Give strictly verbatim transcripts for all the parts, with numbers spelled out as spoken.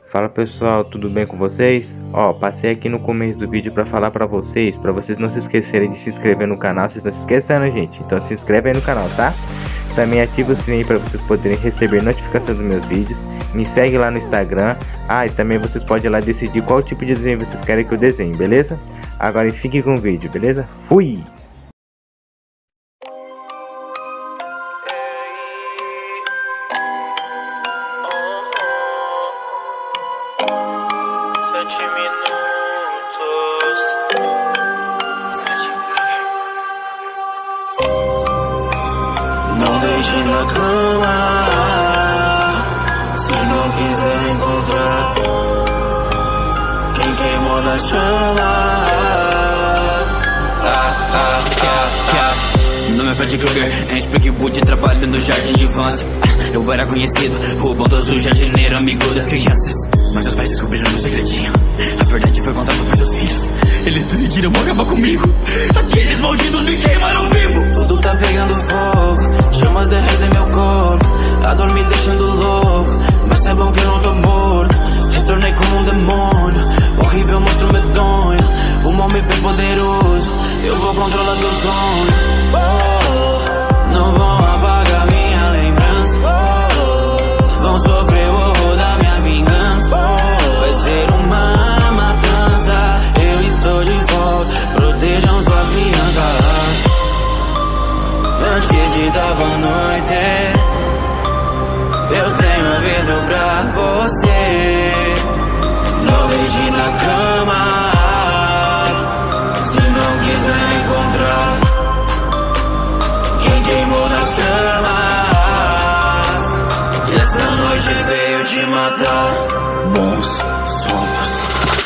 Fala pessoal, tudo bem com vocês? Ó, passei aqui no começo do vídeo pra falar pra vocês, pra vocês não se esquecerem de se inscrever no canal. Vocês não se esquecendo, gente, então se inscreve aí no canal, tá? Também ativa o sininho para vocês poderem receber notificações dos meus vídeos. Me segue lá no Instagram. Ah, e também vocês podem ir lá decidir qual tipo de desenho vocês querem que eu desenhe, beleza? Agora fiquem com o vídeo, beleza? Fui! Sete minutos. Sete Não deixe na cama se não quiser encontrar quem queimou na chama. Ah, ah, ah, ah. Meu nome é Freddy Krueger, ex-Pig Boot, trabalho no jardim de infância. Eu era conhecido, o bondoso jardineiro, amigo das crianças. Mas seus pais descobriram um segredinho. A verdade foi contada por seus filhos. Eles decidiram acabar comigo. Aqueles malditos me queimaram vivo. Tudo tá pegando fogo, chamas derretem meu corpo. A dor me deixando louco, mas é bom que eu não tô morto. Retornei como um demônio, horrível monstro medonho. O mal me fez poderoso, eu vou controlar seu sonho. Oh, não vão apagar minha lembrança. Oh, vão sofrer o horror da minha vingança. Oh, vai ser uma matança, eu estou de volta, protejam suas crianças. Antes de dar boa noite, eu tenho um aviso pra você. Não deite na cama se não quiser encontrar quem queimou nas chamas. E essa noite veio te matar. Bons somos.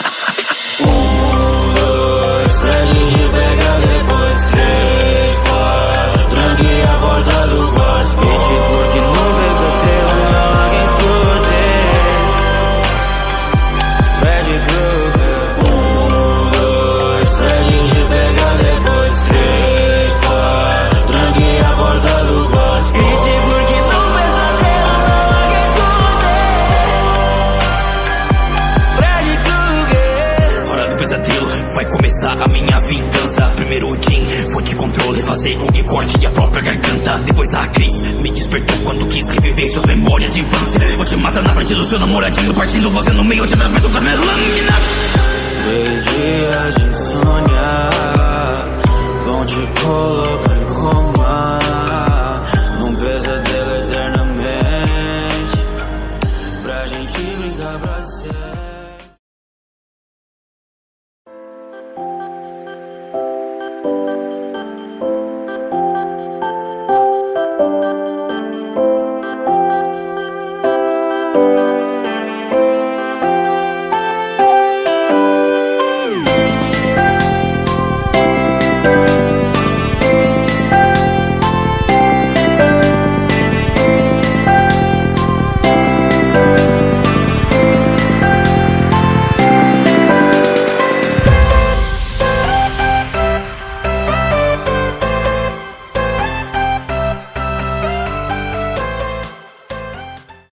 Um, dois, Freddy de pega, depois três, quatro. Tranque a porta do quarto. Pedi porque no pesadelo não alguém escute. Freddy Krueger. Um, dois, Freddy de pega, depois três, quatro. Tranque a porta do quarto. Pedi porque no pesadelo não alguém escute. Freddy Krueger. Hora do pesadelo, vai começar a minha vingança. Primeiro o Jim, vou te controle, fazer com que corte a própria garganta. Depois a Cris me despertou quando quis reviver suas memórias de infância. Vou te matar na frente do seu namoradinho, partindo você no meio, te atravesso com as minhas lâminas. Três dias de sonhar vão te colocar em coma, num pesadelo eternamente, pra gente brincar pra sempre.